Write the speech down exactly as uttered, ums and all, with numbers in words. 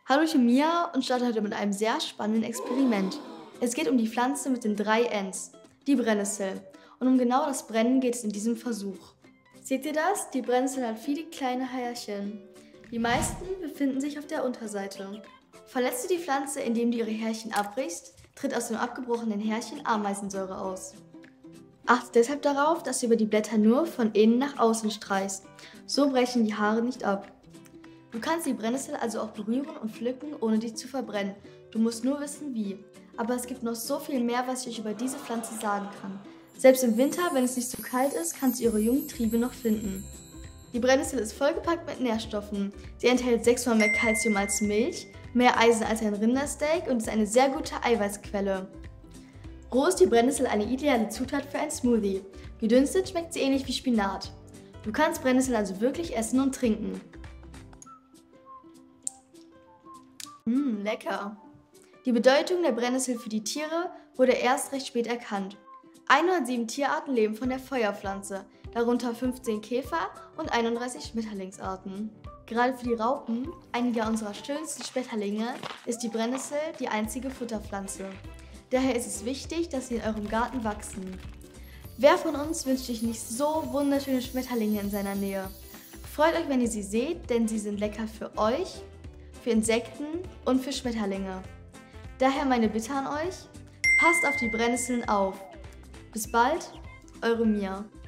Hallo, ich bin Mia und starte heute mit einem sehr spannenden Experiment. Es geht um die Pflanze mit den drei Ns, die Brennnessel. Und um genau das Brennen geht es in diesem Versuch. Seht ihr das? Die Brennnessel hat viele kleine Härchen. Die meisten befinden sich auf der Unterseite. Verletzt du die Pflanze, indem du ihre Härchen abbrichst, tritt aus dem abgebrochenen Härchen Ameisensäure aus. Achte deshalb darauf, dass du über die Blätter nur von innen nach außen streichst. So brechen die Haare nicht ab. Du kannst die Brennnessel also auch berühren und pflücken, ohne dich zu verbrennen. Du musst nur wissen, wie. Aber es gibt noch so viel mehr, was ich euch über diese Pflanze sagen kann. Selbst im Winter, wenn es nicht so kalt ist, kannst du ihre jungen Triebe noch finden. Die Brennnessel ist vollgepackt mit Nährstoffen. Sie enthält sechsmal mehr Kalzium als Milch, mehr Eisen als ein Rindersteak und ist eine sehr gute Eiweißquelle. Roh ist die Brennnessel eine ideale Zutat für ein Smoothie. Gedünstet schmeckt sie ähnlich wie Spinat. Du kannst Brennnessel also wirklich essen und trinken. Mmm, lecker! Die Bedeutung der Brennnessel für die Tiere wurde erst recht spät erkannt. hundertsieben Tierarten leben von der Feuerpflanze, darunter fünfzehn Käfer- und einunddreißig Schmetterlingsarten. Gerade für die Raupen, einiger unserer schönsten Schmetterlinge, ist die Brennnessel die einzige Futterpflanze. Daher ist es wichtig, dass sie in eurem Garten wachsen. Wer von uns wünscht sich nicht so wunderschöne Schmetterlinge in seiner Nähe? Freut euch, wenn ihr sie seht, denn sie sind lecker für euch, für Insekten und für Schmetterlinge. Daher meine Bitte an euch, passt auf die Brennnesseln auf. Bis bald, eure Mia.